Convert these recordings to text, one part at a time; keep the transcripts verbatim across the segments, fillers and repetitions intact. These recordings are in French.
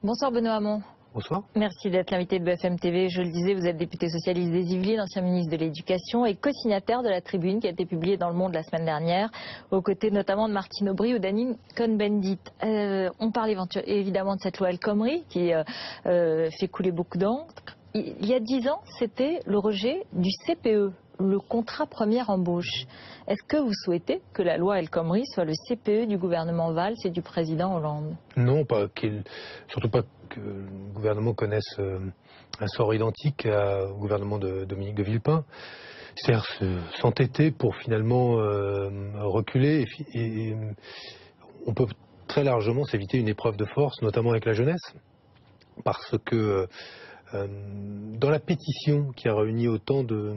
Bonsoir Benoît Hamon. Bonsoir. Merci d'être l'invité de B F M T V. Je le disais, vous êtes député socialiste des Yvelines, ancien ministre de l'Éducation et co-signataire de la tribune qui a été publiée dans Le Monde la semaine dernière, aux côtés notamment de Martine Aubry ou d'Anine Cohn-Bendit. Euh, on parle évidemment de cette loi El Khomri qui euh, euh, fait couler beaucoup d'encre. Il y a dix ans, c'était le rejet du C P E, le contrat première embauche. Est-ce que vous souhaitez que la loi El Khomri soit le C P E du gouvernement Valls et du président Hollande? Non, pas qu'il, surtout pas que le gouvernement connaisse euh, un sort identique à, au gouvernement de Dominique de Villepin. C'est-à-dire s'entêter pour finalement euh, reculer et, et, et on peut très largement s'éviter une épreuve de force, notamment avec la jeunesse, parce que euh, dans la pétition qui a réuni autant de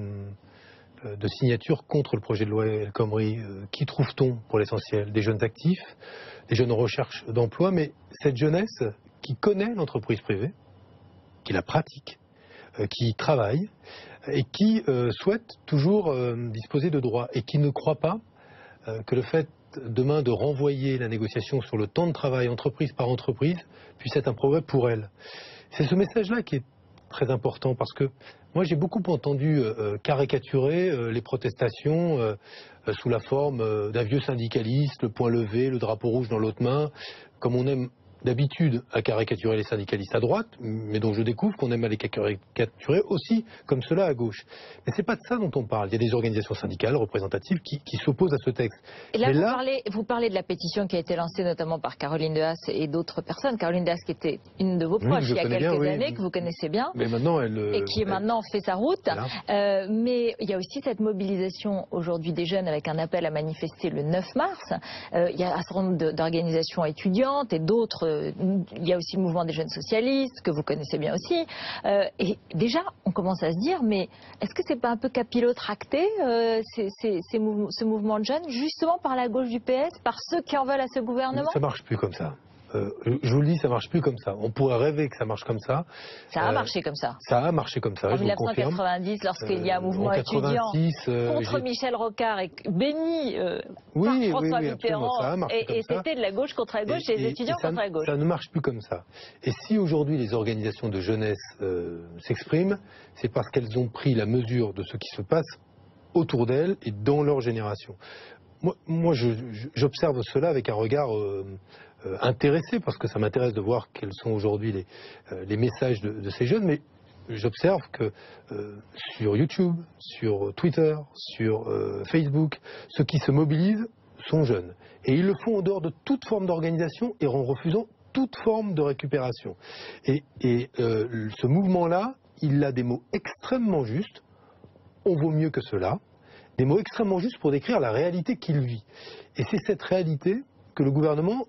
de signatures contre le projet de loi El Khomri, euh, qui trouve-t-on pour l'essentiel? Des jeunes actifs, des jeunes en recherche d'emploi, mais cette jeunesse qui connaît l'entreprise privée, qui la pratique, euh, qui travaille et qui euh, souhaite toujours euh, disposer de droits et qui ne croit pas euh, que le fait demain de renvoyer la négociation sur le temps de travail entreprise par entreprise puisse être un progrès pour elle. C'est ce message-là qui est très important parce que moi j'ai beaucoup entendu euh, caricaturer euh, les protestations euh, euh, sous la forme euh, d'un vieux syndicaliste, le poing levé, le drapeau rouge dans l'autre main, comme on aime d'habitude à caricaturer les syndicalistes à droite, mais dont je découvre qu'on aime à les caricaturer aussi comme cela à gauche. Mais c'est pas de ça dont on parle. Il y a des organisations syndicales représentatives qui, qui s'opposent à ce texte. Et là, mais vous, là... Parlez, vous parlez de la pétition qui a été lancée notamment par Caroline Dehaas et d'autres personnes. Caroline Dehaas qui était une de vos proches oui, il y a quelques bien, années, oui. que vous connaissez bien, mais maintenant, elle, et qui elle... maintenant fait sa route. Voilà. Euh, mais il y a aussi cette mobilisation aujourd'hui des jeunes avec un appel à manifester le neuf mars. Euh, il y a un certain nombre d'organisations étudiantes et d'autres. Euh, il y a aussi le mouvement des jeunes socialistes, que vous connaissez bien aussi. Euh, et déjà, on commence à se dire, mais est-ce que c'est pas un peu capillotracté, euh, ces, ces, ces mouve ce mouvement de jeunes, justement par la gauche du P S, par ceux qui en veulent à ce gouvernement? Ça marche plus comme ça. Euh, je vous le dis, ça marche plus comme ça. On pourrait rêver que ça marche comme ça. Ça a euh, marché comme ça. Ça a marché comme ça, en je vous le confirme. mille neuf cent quatre-vingt-dix, lorsqu'il y a un mouvement euh, étudiant euh, contre Michel Rocard et béni euh, oui, par François oui, oui, Mitterrand, ça a marché et, et c'était de la gauche contre la gauche et, et les étudiants et ça, contre la gauche. Ça ne marche plus comme ça. Et si aujourd'hui les organisations de jeunesse euh, s'expriment, c'est parce qu'elles ont pris la mesure de ce qui se passe autour d'elles et dans leur génération. Moi, moi j'observe cela avec un regard euh, euh, intéressé, parce que ça m'intéresse de voir quels sont aujourd'hui les, euh, les messages de, de ces jeunes, mais j'observe que euh, sur YouTube, sur Twitter, sur euh, Facebook, ceux qui se mobilisent sont jeunes. Et ils le font en dehors de toute forme d'organisation et en refusant toute forme de récupération. Et, et euh, ce mouvement-là, il a des mots extrêmement justes. On vaut mieux que cela. Des mots extrêmement justes pour décrire la réalité qu'il vit. Et c'est cette réalité que le gouvernement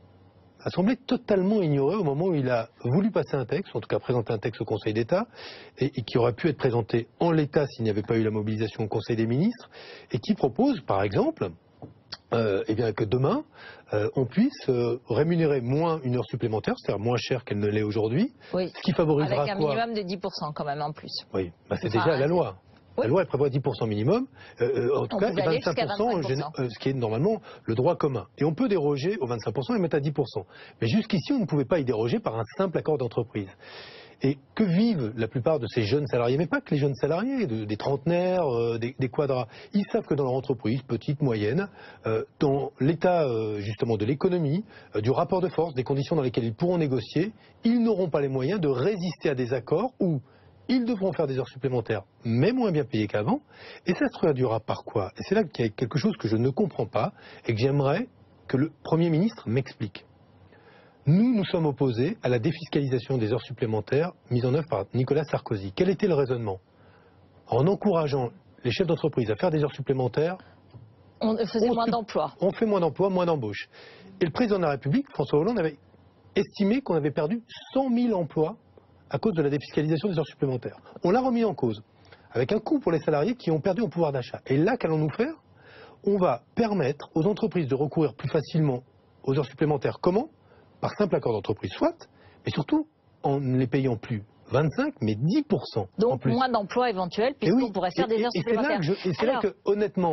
a semblé totalement ignorer au moment où il a voulu passer un texte, en tout cas présenter un texte au Conseil d'État, et, et qui aurait pu être présenté en l'état s'il n'y avait pas eu la mobilisation au Conseil des ministres, et qui propose, par exemple, euh, eh bien, que demain, euh, on puisse euh, rémunérer moins une heure supplémentaire, c'est-à-dire moins cher qu'elle ne l'est aujourd'hui, oui. Ce qui favorisera avec un quoi? minimum de dix pour cent quand même en plus. Oui, bah, c'est enfin, déjà la loi. Oui. La loi elle prévoit dix pour cent minimum, euh, en tout on cas, et vingt-cinq pour cent, vingt-cinq pour cent. Euh, ce qui est normalement le droit commun. Et on peut déroger au vingt-cinq pour cent et mettre à dix pour cent. Mais jusqu'ici, on ne pouvait pas y déroger par un simple accord d'entreprise. Et que vivent la plupart de ces jeunes salariés, mais pas que les jeunes salariés, de, des trentenaires, euh, des, des quadras. Ils savent que dans leur entreprise, petite, moyenne, euh, dans l'état euh, justement de l'économie, euh, du rapport de force, des conditions dans lesquelles ils pourront négocier, ils n'auront pas les moyens de résister à des accords où ils devront faire des heures supplémentaires, mais moins bien payées qu'avant. Et ça se traduira par quoi? Et c'est là qu'il y a quelque chose que je ne comprends pas et que j'aimerais que le Premier ministre m'explique. Nous, nous sommes opposés à la défiscalisation des heures supplémentaires mise en œuvre par Nicolas Sarkozy. Quel était le raisonnement? En encourageant les chefs d'entreprise à faire des heures supplémentaires, on faisait on moins d'emplois. On fait moins d'emplois, moins d'embauches. Et le président de la République, François Hollande, avait estimé qu'on avait perdu cent mille emplois à cause de la défiscalisation des heures supplémentaires. On l'a remis en cause, avec un coût pour les salariés qui ont perdu en pouvoir d'achat. Et là, qu'allons-nous faire? On va permettre aux entreprises de recourir plus facilement aux heures supplémentaires. Comment? Par simple accord d'entreprise, soit, mais surtout en ne les payant plus vingt-cinq, mais dix pour cent. Donc en plus. moins d'emplois éventuels, puisqu'on oui, pourrait faire et, des heures et supplémentaires. Et c'est là, là que, honnêtement,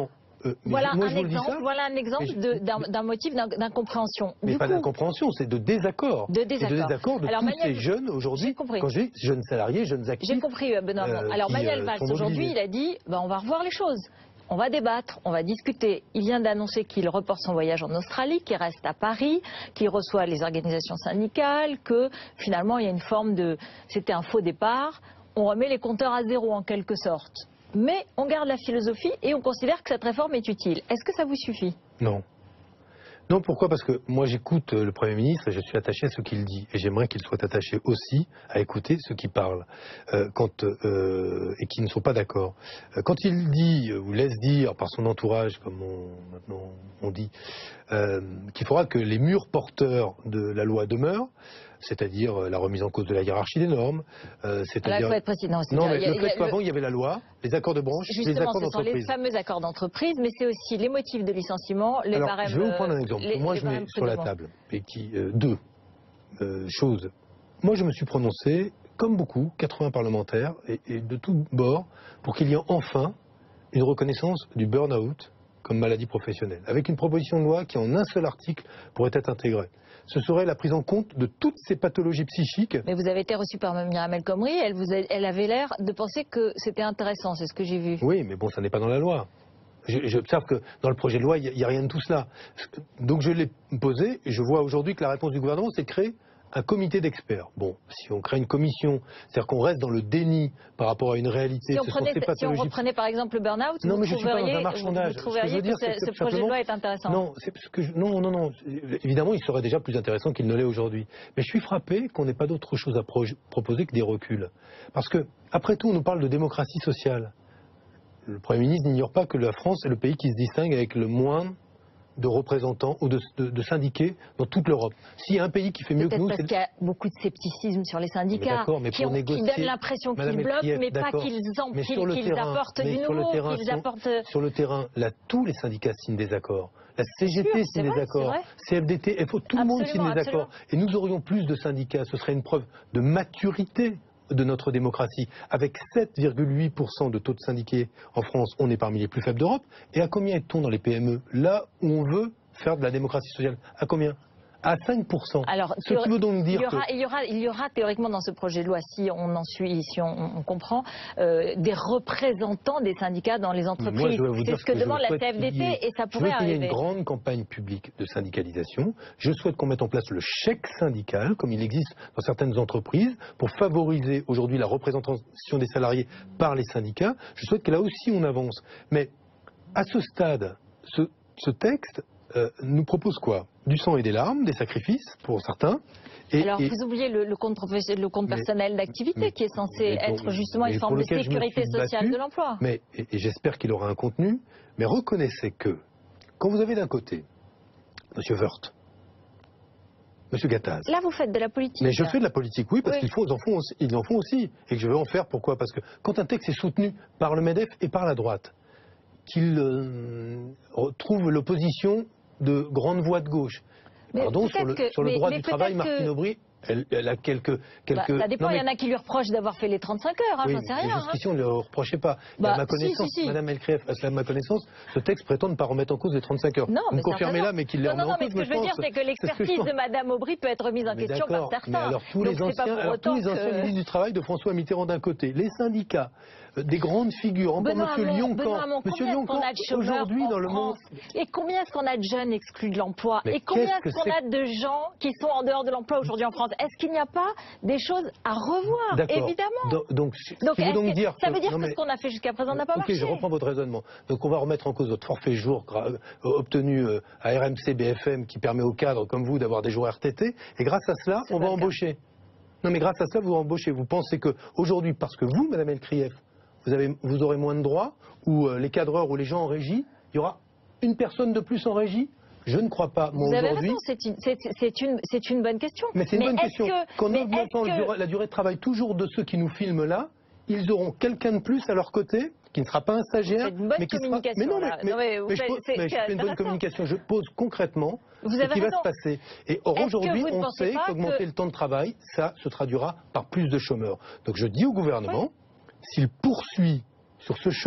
Euh, voilà, moi, un je vous exemple, le dis ça, voilà un exemple je... d'un motif d'incompréhension. Mais du pas coup, d'incompréhension, c'est de désaccord. De désaccord. Et de désaccord de Alors, tous Manuel... ces jeunes aujourd'hui, quand je dis jeunes salariés, jeunes actifs. J'ai compris, Benoît. Euh, Alors qui, Manuel euh, Valls, aujourd'hui, il a dit ben, on va revoir les choses. On va débattre, on va discuter. Il vient d'annoncer qu'il reporte son voyage en Australie, qu'il reste à Paris, qu'il reçoit les organisations syndicales, que finalement il y a une forme de... C'était un faux départ. On remet les compteurs à zéro en quelque sorte. Mais on garde la philosophie et on considère que cette réforme est utile. Est-ce que ça vous suffit? Non. Non, pourquoi? Parce que moi j'écoute le Premier ministre et je suis attaché à ce qu'il dit. Et j'aimerais qu'il soit attaché aussi à écouter ceux qui parlent euh, quand, euh, et qui ne sont pas d'accord. Euh, quand il dit, ou laisse dire par son entourage, comme on, maintenant on dit, euh, qu'il faudra que les murs porteurs de la loi demeurent, c'est-à-dire la remise en cause de la hiérarchie des normes, euh, c'est-à-dire... Là, il faut être précis. Non, non mais a, le fait qu'avant le... il y avait la loi, les accords de branche, justement, les accords d'entreprise. Justement, ce sont les fameux accords d'entreprise, mais c'est aussi les motifs de licenciement, les Alors, barèmes... je vais vous prendre un exemple. Les, Moi, les je mets sur la table et qui, euh, deux euh, choses. Moi, je me suis prononcé, comme beaucoup, quatre-vingts parlementaires, et, et de tous bords, pour qu'il y ait enfin une reconnaissance du burn-out comme maladie professionnelle, avec une proposition de loi qui, en un seul article, pourrait être intégrée. Ce serait la prise en compte de toutes ces pathologies psychiques. Mais vous avez été reçu par Myriam El Khomri, elle, vous a, elle avait l'air de penser que c'était intéressant, c'est ce que j'ai vu. Oui, mais bon, ça n'est pas dans la loi. J'observe que dans le projet de loi, il n'y a, a rien de tout cela. Donc je l'ai posé, et je vois aujourd'hui que la réponse du gouvernement, c'est de créer un comité d'experts. Bon, si on crée une commission, c'est-à-dire qu'on reste dans le déni par rapport à une réalité. Si on, ce prenait, sont ces pathologies... si on reprenait par exemple le burn-out, non, vous mais je suis pas dans un trouveriez, marchandage. vous, vous trouveriez que, que, que ce projet de loi est intéressant. Non, ce que je... non, non, non. Évidemment, il serait déjà plus intéressant qu'il ne l'est aujourd'hui. Mais je suis frappé qu'on n'ait pas d'autre chose à pro proposer que des reculs. Parce que, après tout, on nous parle de démocratie sociale. Le Premier ministre n'ignore pas que la France est le pays qui se distingue avec le moins de représentants ou de, de, de syndiqués dans toute l'Europe. S'il y a un pays qui fait mieux que nous, c'est... parce qu'il y a beaucoup de scepticisme sur les syndicats, mais mais qui, ont, négocier, qui donnent l'impression qu'ils bloquent, mais pas qu'ils qu apportent du nouveau, qu'ils apportent... Sur le terrain, là, tous les syndicats signent des accords. La C G T signe des accords, C F D T, F O, tout le monde signe des accords. Et nous aurions plus de syndicats, ce serait une preuve de maturité de notre démocratie. Avec sept virgule huit pour cent de taux de syndiqués en France, on est parmi les plus faibles d'Europe. Et à combien est-on dans les P M E? Là où on veut faire de la démocratie sociale, à combien? À cinq pour cent. Alors, ce qui veut donc dire il y, aura, que... il, y aura, il y aura théoriquement dans ce projet de loi, si on en suit, si on, on comprend, euh, des représentants des syndicats dans les entreprises. C'est ce que, que demande la C F D T et ça pourrait arriver. Je veux qu'il y ait une grande campagne publique de syndicalisation. Je souhaite qu'on mette en place le chèque syndical, comme il existe dans certaines entreprises, pour favoriser aujourd'hui la représentation des salariés par les syndicats. Je souhaite que là aussi on avance. Mais à ce stade, ce, ce texte euh, nous propose quoi? Du sang et des larmes, des sacrifices pour certains. Et, Alors et... vous oubliez le, le compte, le compte mais, personnel d'activité qui est censé pour, être justement une forme de sécurité sociale battu, de l'emploi. Mais et, et j'espère qu'il aura un contenu. Mais reconnaissez que quand vous avez d'un côté M. Woerth, M. Gattaz. Là vous faites de la politique. Mais je fais de la politique, oui, parce oui. qu'ils en font aussi, ils en font aussi, et que je vais en faire. Pourquoi? Parce que quand un texte est soutenu par le MEDEF et par la droite, qu'il euh, trouve l'opposition de grandes voix de gauche. Mais Pardon, sur le, que, sur le mais, droit mais du travail, que... Martine Aubry, elle, elle a quelques... quelques... Bah, ça dépend, non, mais... il y en a qui lui reprochent d'avoir fait les trente-cinq heures, hein, oui, j'en sais rien. Jusqu'ici, hein. on ne le reprochait pas. Bah, à ma connaissance, si, si, si. Madame Elkrief, à ma connaissance, ce texte prétend ne pas remettre en cause les trente-cinq heures. Non, Vous me confirmez là, mais qu'il les remet non, non, en mais cause. ce que je veux dire, c'est que l'expertise de Madame Aubry peut être remise en mais question par certains. Mais alors, tous les Donc, anciens, alors, tous les que... anciens ministres du Travail de François Mitterrand d'un côté, les syndicats, des grandes figures, encore M. Lyoncan, M. Lyoncan, aujourd'hui dans le monde... Et combien est-ce qu'on a de jeunes exclus de l'emploi? Et combien est-ce qu'on a de gens qui sont en dehors de l'emploi aujourd'hui en France? Est-ce qu'il n'y a pas des choses à revoir? Évidemment. Donc, donc, donc, donc dire ça veut dire que, que mais, ce qu'on a fait jusqu'à présent n'a pas okay, marché. Je reprends votre raisonnement. Donc on va remettre en cause votre forfait jour obtenu à R M C B F M qui permet aux cadres comme vous d'avoir des jours R T T. Et grâce à cela, on va embaucher. Non mais grâce à cela, vous embauchez. Vous pensez qu'aujourd'hui, parce que vous, Madame Elkrief, vous, avez, vous aurez moins de droits, ou euh, les cadreurs ou les gens en régie, il y aura une personne de plus en régie? Je ne crois pas. Moi, vous avez aujourd'hui, raison, c'est une, une, une bonne question. Mais c'est une mais bonne question. Que, Qu'en augmentant que... la durée de travail toujours de ceux qui nous filment là, ils auront quelqu'un de plus à leur côté, qui ne sera pas un stagiaire, une bonne mais qui communication, sera... Mais non, mais, mais, non, mais, mais je, pose, mais je fais une bonne communication. Je pose concrètement vous ce avez qui raison. va se passer. Et or, aujourd'hui, on sait qu'augmenter que... le temps de travail, ça se traduira par plus de chômeurs. Donc je dis au gouvernement, oui. s'il poursuit sur ce chemin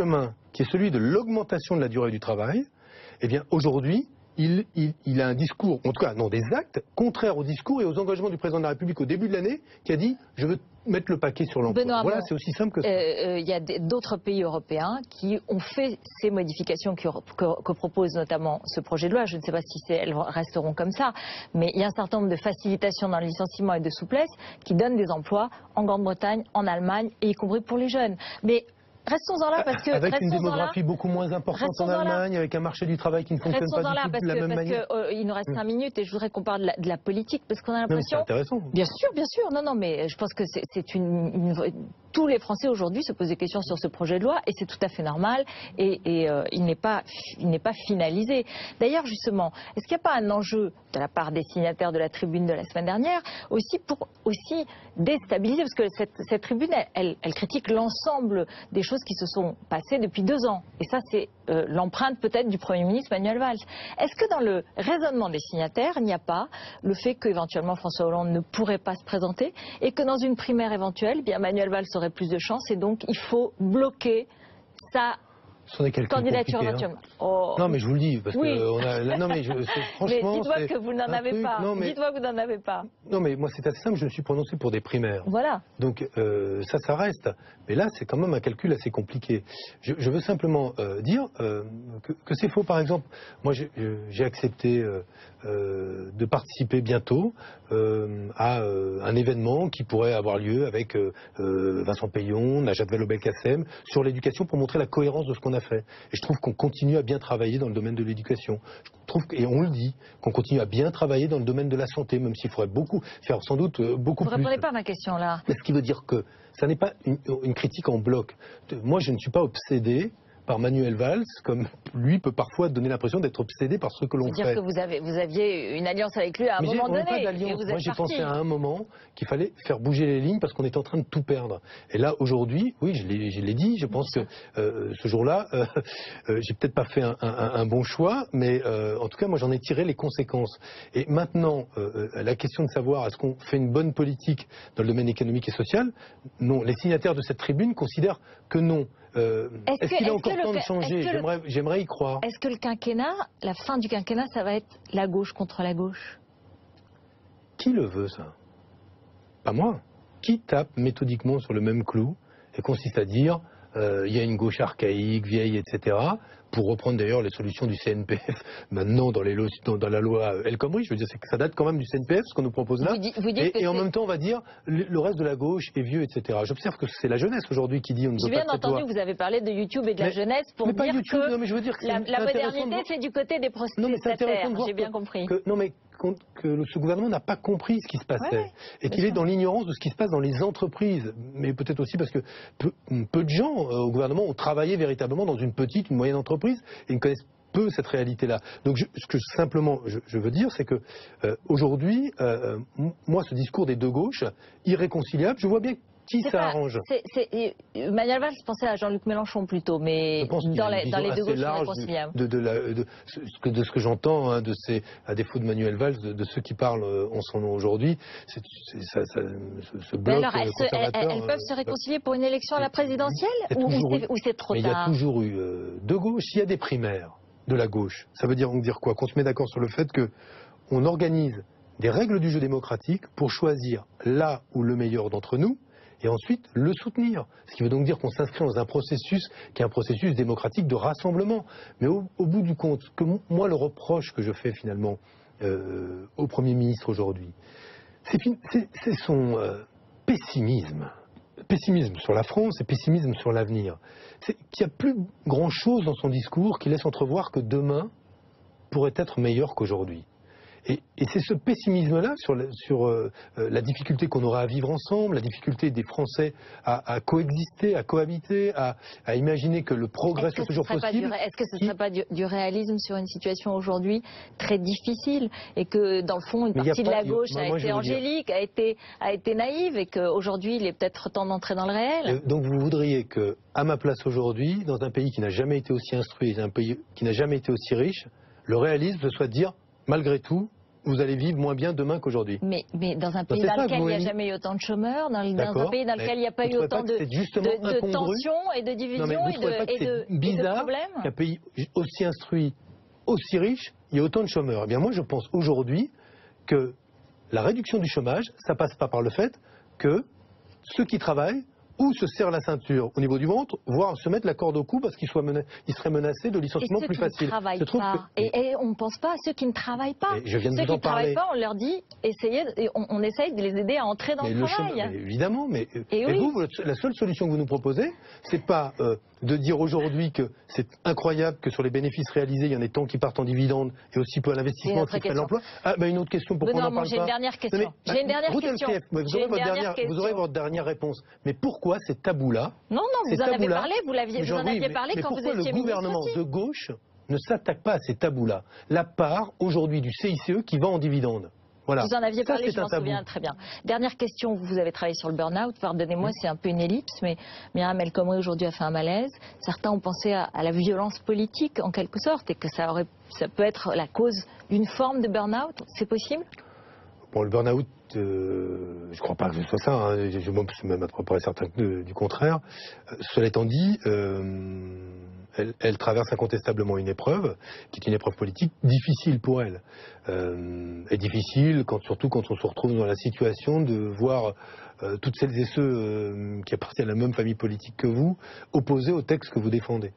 qui est celui de l'augmentation de la durée du travail, eh bien aujourd'hui, il, il, il a un discours, en tout cas non, des actes contraires au discours et aux engagements du président de la République au début de l'année, qui a dit « je veux mettre le paquet sur l'emploi ». Voilà, c'est aussi simple que ça. Il euh, euh, y a d'autres pays européens qui ont fait ces modifications que, que, que propose notamment ce projet de loi. Je ne sais pas si elles resteront comme ça, mais il y a un certain nombre de facilitations dans le licenciement et de souplesse qui donnent des emplois en Grande-Bretagne, en Allemagne, et y compris pour les jeunes. Mais restons-en là parce que... Avec une démographie beaucoup moins importante en Allemagne, avec un marché du travail qui ne fonctionne pas du tout de la même manière. Parce qu'il nous reste cinq minutes et je voudrais qu'on parle de la, de la politique parce qu'on a l'impression... C'est intéressant. Bien sûr, bien sûr. Non, non, mais je pense que c'est une, une... Tous les Français aujourd'hui se posent des questions sur ce projet de loi et c'est tout à fait normal et, et euh, il n'est pas, il n'est pas finalisé. D'ailleurs, justement, est-ce qu'il n'y a pas un enjeu de la part des signataires de la tribune de la semaine dernière aussi pour aussi déstabiliser, parce que cette, cette tribune, elle, elle, elle critique l'ensemble des choses qui se sont passées depuis deux ans. Et ça, c'est euh, l'empreinte peut-être du Premier ministre Manuel Valls. Est-ce que dans le raisonnement des signataires, il n'y a pas le fait qu'éventuellement François Hollande ne pourrait pas se présenter et que dans une primaire éventuelle, bien Manuel Valls aurait plus de chance et donc il faut bloquer sa candidature éventuellement. Hein. Oh. Non mais je vous le dis, parce oui. que on a... non mais je... franchement... Mais dites-moi que vous n'en avez truc... pas. Mais... Dites-moi que vous n'en avez pas. Non mais moi c'est assez simple, je me suis prononcé pour des primaires. Voilà. Donc euh, ça, ça reste. Mais là c'est quand même un calcul assez compliqué. Je, je veux simplement euh, dire euh, que, que c'est faux. Par exemple, moi j'ai accepté euh, euh, de participer bientôt euh, à euh, un événement qui pourrait avoir lieu avec euh, euh, Vincent Peillon, Najat Vallaud-Belkacem, sur l'éducation pour montrer la cohérence de ce qu'on a fait. Et je trouve qu'on continue à bien travailler dans le domaine de l'éducation. Je trouve, et on le dit, qu'on continue à bien travailler dans le domaine de la santé, même s'il faudrait beaucoup, faire sans doute beaucoup Vous plus. Vous ne répondez pas à ma question là. Mais ce qui veut dire que ça n'est pas une, une critique en bloc. Moi, je ne suis pas obsédé par Manuel Valls, comme lui peut parfois donner l'impression d'être obsédé par ce que l'on fait. C'est-à-dire que vous, avez, vous aviez une alliance avec lui à un Mais moment donné. Pas d'alliance. Moi, j'ai pensé à un moment qu'il fallait faire bouger les lignes parce qu'on était en train de tout perdre. Et là, aujourd'hui, oui, je l'ai dit, je pense que euh, ce jour-là, euh, euh, j'ai peut-être pas fait un, un, un bon choix, mais euh, en tout cas, moi, j'en ai tiré les conséquences. Et maintenant, euh, la question de savoir est-ce qu'on fait une bonne politique dans le domaine économique et social, non. Les signataires de cette tribune considèrent que non. Euh, Est-ce est qu'il est, est encore temps de changer? J'aimerais y croire. Est-ce que le quinquennat, la fin du quinquennat, ça va être la gauche contre la gauche? Qui le veut, ça? Pas moi. Qui tape méthodiquement sur le même clou et consiste à dire euh, il y a une gauche archaïque, vieille, et cetera, pour reprendre d'ailleurs les solutions du C N P F maintenant dans, les lo dans, dans la loi El Khomri, je veux dire, c'est que ça date quand même du C N P F, ce qu'on nous propose là. Vous dites, vous dites et, que et en même temps, on va dire le, le reste de la gauche est vieux, et cetera. J'observe que c'est la jeunesse aujourd'hui qui dit on ne veut pas de cette loi. J'ai bien entendu que vous avez parlé de YouTube et de mais, la jeunesse pour mais dire pas YouTube, que, non, mais je veux dire que la, la modernité, de... c'est du côté des protestataires. J'ai bien compris. Que, non, mais que ce gouvernement n'a pas compris ce qui se passait ouais, et qu'il est dans l'ignorance de ce qui se passe dans les entreprises, mais peut-être aussi parce que peu, peu de gens euh, au gouvernement ont travaillé véritablement dans une petite, une moyenne entreprise et ne connaissent peu cette réalité-là. Donc je, ce que simplement je, je veux dire, c'est que euh, aujourd'hui, euh, moi, ce discours des deux gauches, irréconciliable, je vois bien qui ça pas, arrange. C est, c est, Manuel Valls pensait à Jean-Luc Mélenchon plutôt, mais dans, les, dans les deux gauches, c'est réconciliable. De, de, la, de, de, de ce que j'entends, hein, de ces, à défaut de Manuel Valls, de, de ceux qui parlent en son nom aujourd'hui, c'est ça, ça, ce, ce bloc alors, elles, se, elles, elles peuvent se réconcilier pour une élection à la présidentielle ou, ou c'est trop mais tard? Il y a toujours eu euh, deux gauches. S'il y a des primaires de la gauche, ça veut dire, dire quoi? Qu'on se met d'accord sur le fait que on organise des règles du jeu démocratique pour choisir là où le meilleur d'entre nous, et ensuite le soutenir. Ce qui veut donc dire qu'on s'inscrit dans un processus qui est un processus démocratique de rassemblement. Mais au, au bout du compte, que moi le reproche que je fais finalement euh, au Premier ministre aujourd'hui, c'est son euh, pessimisme. Pessimisme sur la France et pessimisme sur l'avenir. Qu'il n'y a plus grand-chose dans son discours qui laisse entrevoir que demain pourrait être meilleur qu'aujourd'hui. Et, et c'est ce pessimisme-là sur, la, sur euh, la difficulté qu'on aura à vivre ensemble, la difficulté des Français à, à coexister, à cohabiter, à, à imaginer que le progrès soit toujours possible. Est-ce que ce ne serait pas du, du réalisme sur une situation aujourd'hui très difficile et que dans le fond une partie de la gauche a été angélique, a été, a été naïve et qu'aujourd'hui il est peut-être temps d'entrer dans le réel? Donc vous voudriez que, à ma place aujourd'hui, dans un pays qui n'a jamais été aussi instruit, un pays qui n'a jamais été aussi riche, le réalisme ce soit de dire, malgré tout, vous allez vivre moins bien demain qu'aujourd'hui. Mais, mais dans un pays Donc, dans ça, lequel il n'y a vous... jamais eu autant de chômeurs, dans, dans un pays dans lequel il n'y a pas eu autant de, de, de tensions et de divisions non, et, de, et, de, et de problèmes. Qu'un pays aussi instruit, aussi riche, il y a autant de chômeurs. Eh bien moi je pense aujourd'hui que la réduction du chômage, ça passe pas par le fait que ceux qui travaillent ou se serrent la ceinture au niveau du ventre, voire se mettent la corde au cou parce qu'ils mena... seraient menacés de licenciement plus facile. Je trouve pas. Que... Et, et on ne pense pas à ceux qui ne travaillent pas. Mais je viens de ceux vous qui en ne travaillent parler. pas, on leur dit, essayez, et on, on essaye de les aider à entrer dans mais le, le travail. Chemin, mais évidemment, mais, et mais oui. vous, la seule solution que vous nous proposez, c'est pas euh, de dire aujourd'hui que c'est incroyable que sur les bénéfices réalisés, il y en ait tant qui partent en dividendes et aussi peu à l'investissement qui fait l'emploi. Ah, bah une autre question, pourquoi on n'en parle pas? J'ai une dernière question. J'ai une dernière question. Vous aurez votre dernière, vous aurez votre dernière réponse. Mais pourquoi ces tabous-là? Non, non, vous en avez parlé, vous, l'aviez, vous en aviez mais, parlé mais quand vous étiez ministre. Pourquoi le gouvernement aussi. de gauche ne s'attaque pas à ces tabous-là? La part aujourd'hui du C I C E qui va en dividendes. Voilà. Vous en aviez ça, parlé, je m'en souviens très bien. Dernière question, vous avez travaillé sur le burn-out, pardonnez-moi, c'est un peu une ellipse, mais Myriam El Khomri aujourd'hui a fait un malaise. Certains ont pensé à, à la violence politique en quelque sorte et que ça, aurait, ça peut être la cause d'une forme de burn-out. C'est possible? Bon, le burn-out, euh, je ne crois pas que ce soit ça, hein. Je, je me suis même à peu près certain de, du contraire. Euh, cela étant dit, euh, elle, elle traverse incontestablement une épreuve, qui est une épreuve politique difficile pour elle. Euh, et difficile, quand, surtout quand on se retrouve dans la situation de voir euh, toutes celles et ceux euh, qui appartiennent à la même famille politique que vous, opposés au texte que vous défendez.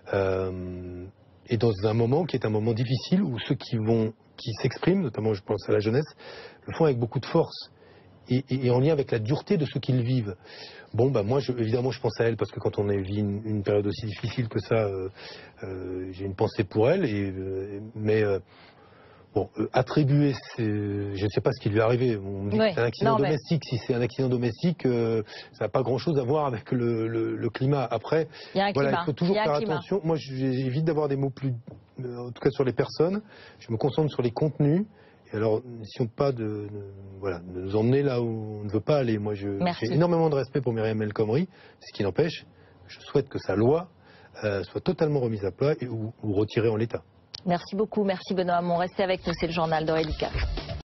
Euh, et dans un moment qui est un moment difficile, où ceux qui vont qui s'expriment, notamment je pense à la jeunesse, le font avec beaucoup de force et, et, et en lien avec la dureté de ce qu'ils vivent. Bon, bah moi, je, évidemment, je pense à elle parce que quand on a vu une, une période aussi difficile que ça, euh, euh, j'ai une pensée pour elle. Et, euh, mais euh, bon, euh, attribuer, je ne sais pas ce qui lui est arrivé. On dit oui. que c'est un accident non, domestique. Mais... Si c'est un accident domestique, euh, ça n'a pas grand-chose à voir avec le, le, le climat. Après, il, y a un voilà, climat. il faut toujours il y a faire un attention. Climat. Moi, j'évite d'avoir des mots plus, en tout cas sur les personnes. Je me concentre sur les contenus. Et alors, n'essayons pas de, de, voilà, de nous emmener là où on ne veut pas aller. Moi, j'ai énormément de respect pour Myriam El Khomri, ce qui n'empêche, je souhaite que sa loi euh, soit totalement remise à plat et, ou, ou retirée en l'état. Merci beaucoup, merci Benoît Hamon. Restez avec nous, c'est le journal d'Aurélie Cap.